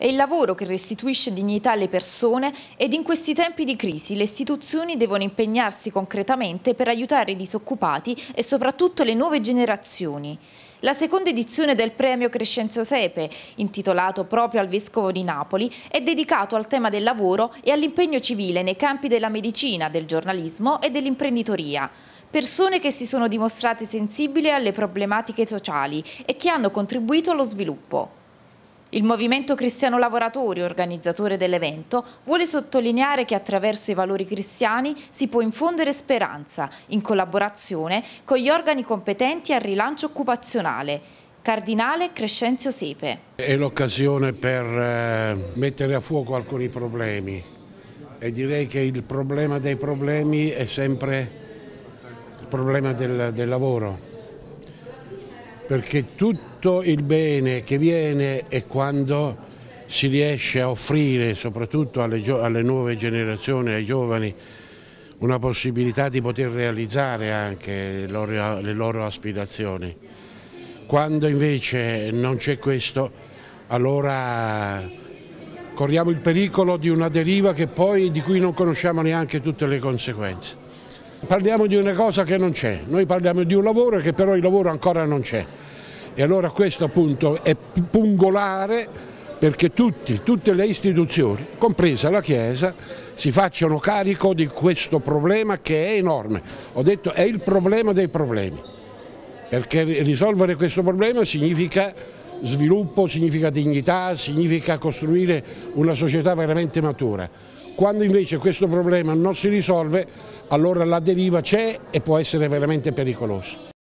È il lavoro che restituisce dignità alle persone ed in questi tempi di crisi le istituzioni devono impegnarsi concretamente per aiutare i disoccupati e soprattutto le nuove generazioni. La seconda edizione del premio Crescenzio Sepe, intitolato proprio al Vescovo di Napoli, è dedicato al tema del lavoro e all'impegno civile nei campi della medicina, del giornalismo e dell'imprenditoria. Persone che si sono dimostrate sensibili alle problematiche sociali e che hanno contribuito allo sviluppo. Il Movimento Cristiano Lavoratori, organizzatore dell'evento, vuole sottolineare che attraverso i valori cristiani si può infondere speranza, in collaborazione con gli organi competenti al rilancio occupazionale. Cardinale Crescenzio Sepe. È l'occasione per mettere a fuoco alcuni problemi e direi che il problema dei problemi è sempre il problema del lavoro. Perché tutto il bene che viene è quando si riesce a offrire, soprattutto alle nuove generazioni, ai giovani, una possibilità di poter realizzare anche le loro aspirazioni. Quando invece non c'è questo, allora corriamo il pericolo di una deriva di cui non conosciamo neanche tutte le conseguenze. Parliamo di una cosa che non c'è, noi parliamo di un lavoro che però il lavoro ancora non c'è e allora questo appunto è pungolare perché tutte le istituzioni, compresa la Chiesa, si facciano carico di questo problema che è enorme. Ho detto è il problema dei problemi, perché risolvere questo problema significa sviluppo, significa dignità, significa costruire una società veramente matura. Quando invece questo problema non si risolve, allora la deriva c'è e può essere veramente pericolosa.